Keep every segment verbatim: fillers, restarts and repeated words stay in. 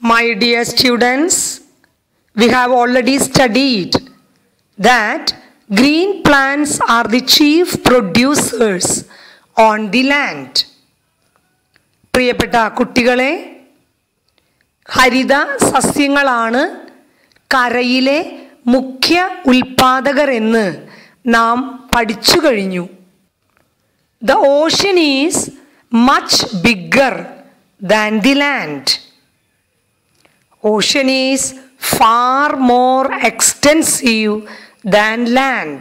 My dear students, we have already studied that green plants are the chief producers on the land. പ്രിയപ്പെട്ട കുട്ടികളെ, ഹരിത സസ്യങ്ങളാണ് കരയിലെ മുഖ്യ ഉൽപാദകർ എന്ന് നാം പഠിച്ചു കഴിഞ്ഞു. The ocean is much bigger than the land. Ocean is far more extensive than land.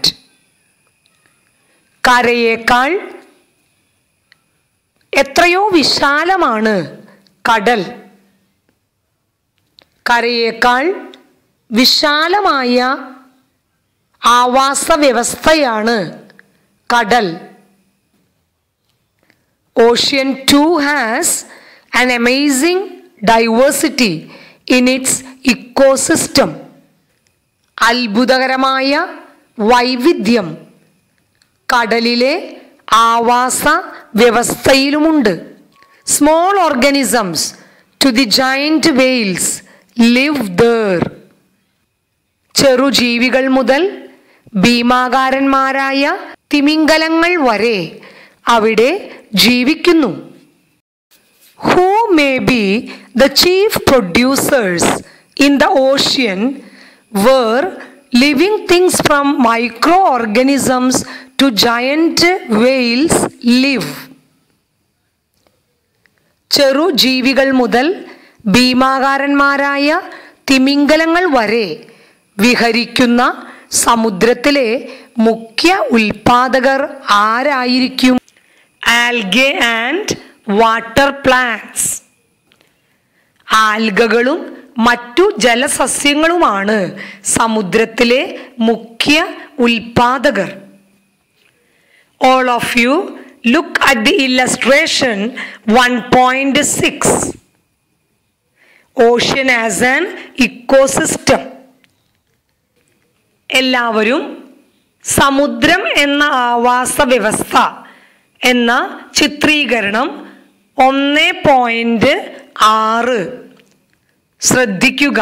കരയേക്കാൾ എത്രയോ വിശാലമാണ് കടൽ. കരയേക്കാൾ വിശാലമായ ആവാസ വ്യവസ്ഥയാണ് കടൽ. Ocean too has an amazing diversity in its ecosystem. അത്ഭുതകരമായ വൈവിധ്യം കടലിലെ ആവാസ വ്യവസ്ഥയിലുമുണ്ട്. Small organisms to the giant whales live there. ചെറുജീവികൾ മുതൽ ഭീമാകാരന്മാരായ തിമിംഗലങ്ങൾ വരെ അവിടെ ജീവിക്കുന്നു. Who may be the chief producers in the ocean where living things from microorganisms to giant whales live? ചെറുജീവികൾ മുതൽ ഭീമാകാരന്മാരായ തിമിംഗലങ്ങൾ വരെ വിഹരിക്കുന്ന സമുദ്രത്തിലെ മുഖ്യ ഉൽപാദകർ ആരായിരിക്കും? Algae and water plants. ആൽഗകളും മറ്റു ജലസസ്യങ്ങളുമാണ് സമുദ്രത്തിലെ മുഖ്യ ഉൽപാദകർ. All of you look at the illustration one point six. Ocean as an ecosystem. എല്ലാവരും സമുദ്രം എന്ന ആവാസ വ്യവസ്ഥ എന്ന ചിത്രീകരണം ഒന്ന് പോയിന്റ് ആറ് ശ്രദ്ധിക്കുക.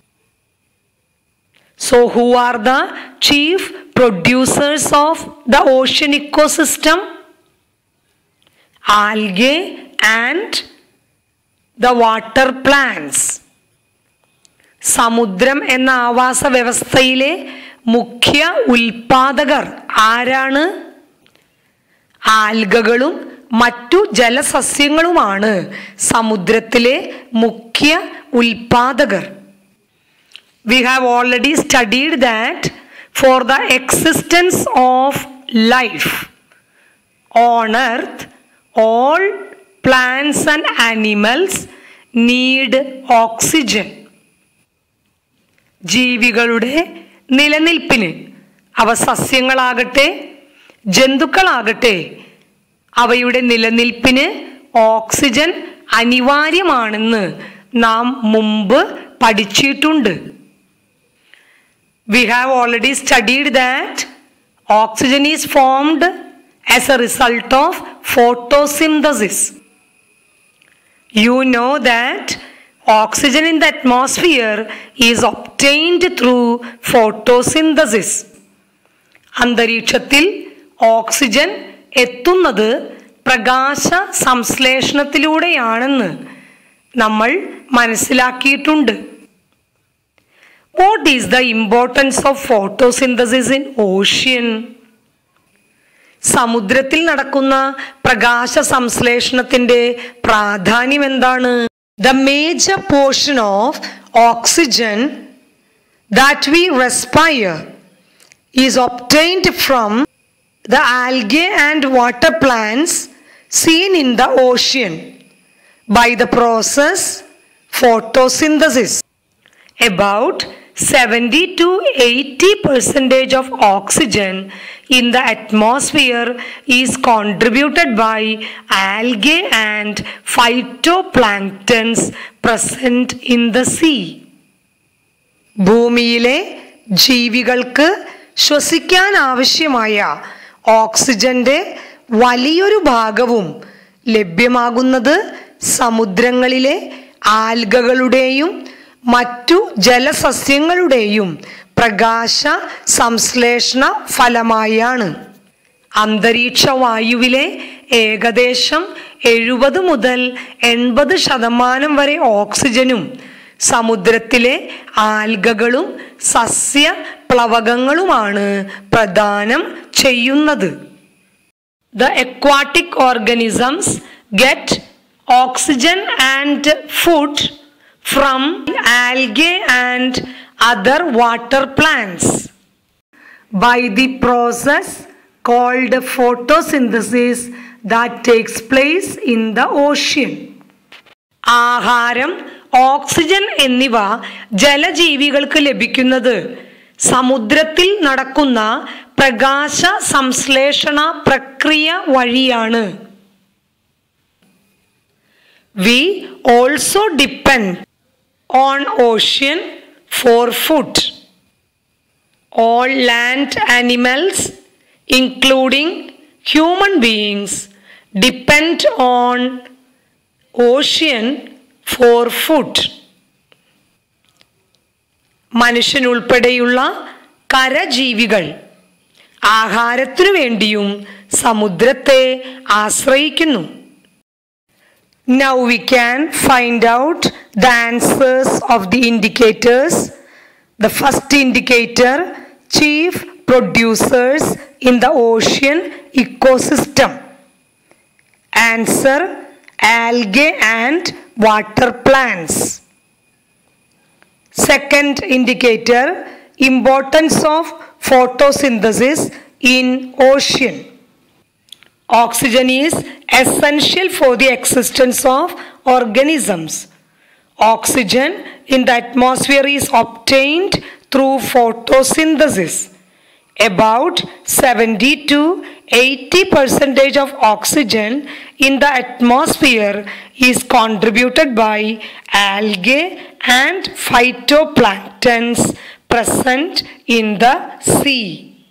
So who are the chief producers of the ocean ecosystem? Algae and the water plants. സമുദ്രം എന്ന ആവാസ വ്യവസ്ഥയിലെ മുഖ്യ ഉൽപാദകർ ആരാണ്? ആൽഗകളും മറ്റു ജലസസ്യങ്ങളുമാണ് സമുദ്രത്തിലെ മുഖ്യ ഉൽപാദകർ. We have already studied that for the existence of life on earth, all plants and animals need oxygen. ജീവികളുടെ നിലനിൽപ്പിന്, അവ സസ്യങ്ങളാകട്ടെ ജന്തുക്കളാകട്ടെ, അവയുടെ നിലനിൽപ്പിന് ഓക്സിജൻ അനിവാര്യമാണെന്ന് നാം മുമ്പ് പഠിച്ചിട്ടുണ്ട്. We have already studied that oxygen is formed as a result of photosynthesis. You know that oxygen in the atmosphere is obtained through photosynthesis. അന്തരീക്ഷത്തിൽ ഓക്സിജൻ എത്തുന്നത് പ്രകാശ സംശ്ലേഷണത്തിലൂടെയാണെന്ന് നമ്മൾ മനസ്സിലാക്കിയിട്ടുണ്ട്. What is the importance of photosynthesis in ocean? സമുദ്രത്തിൽ നടക്കുന്ന പ്രകാശ സംശ്ലേഷണത്തിന്റെ പ്രാധാന്യം എന്താണ്? The major portion of oxygen that we respire is obtained from the algae and water plants seen in the ocean by the process photosynthesis. About seventy to eighty percentage of oxygen in the atmosphere is contributed by algae and phytoplanktons present in the sea. ഭൂമിയിലെ ജീവികൾക്ക് ശ്വസിക്കാൻ ആവശ്യമായ ഓക്സിജന്റെ വലിയൊരു ഭാഗവും ലഭ്യമാകുന്നത് സമുദ്രങ്ങളിലെ ആൽഗകളുടെയും മറ്റു ജലസസ്യങ്ങളുടെയും പ്രകാശ സംശ്ലേഷണ ഫലമായാണ്. അന്തരീക്ഷ വായുവിലെ ഏകദേശം എഴുപത് മുതൽ എൺപത് ശതമാനം വരെ ഓക്സിജനും സമുദ്രത്തിലെ ആൽഗകളും സസ്യ പ്ലവകങ്ങളുമാണ് പ്രദാനം ചെയ്യുന്നത്. The aquatic organisms get oxygen and food from algae and other water plants by the process called photosynthesis that takes place in the ocean. ആഹാരം, ഓക്സിജൻ എന്നിവ ജലജീവികൾക്ക് ലഭിക്കുന്നത് സമുദ്രത്തിൽ നടക്കുന്ന പ്രകാശ സംശ്ലേഷണ പ്രക്രിയ വഴിയാണ്. We also depend on ocean for food. All land animals, including human beings, depend on ocean for food. മനുഷ്യനുൾപ്പെടെയുള്ള കരജീവികൾ ആഹാരത്തിനു വേണ്ടിയും സമുദ്രത്തെ ആശ്രയിക്കുന്നു. Now we can find out the answers of the indicators. The first indicator, chief producers in the ocean ecosystem. Answer, algae and water plants. Second indicator, importance of photosynthesis in ocean. Oxygen is essential for the existence of organisms. Oxygen in the atmosphere is obtained through photosynthesis. About seventy to eighty percent of oxygen in the atmosphere is contributed by algae and phytoplanktons present in the sea.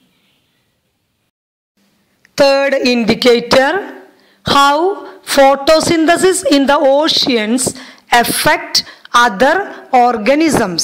Third indicator, how photosynthesis in the oceans affect other organisms.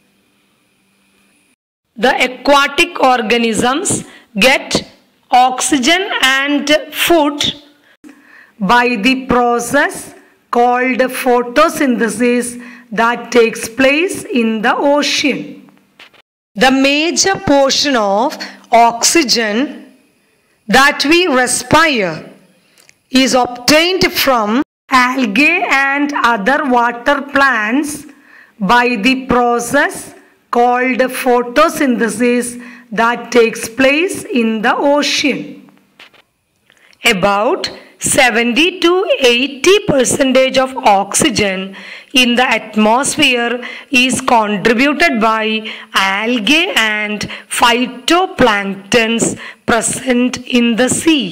The aquatic organisms get oxygen and food by the process called photosynthesis that takes place in the ocean. The major portion of oxygen that we respire is obtained from algae and other water plants by the process called photosynthesis that takes place in the ocean. About seventy to eighty percent of oxygen in the atmosphere is contributed by algae and phytoplanktons present in the sea.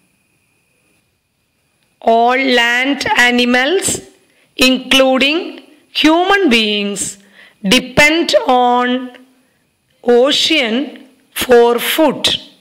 All land animals, including human beings, depend on ocean for food.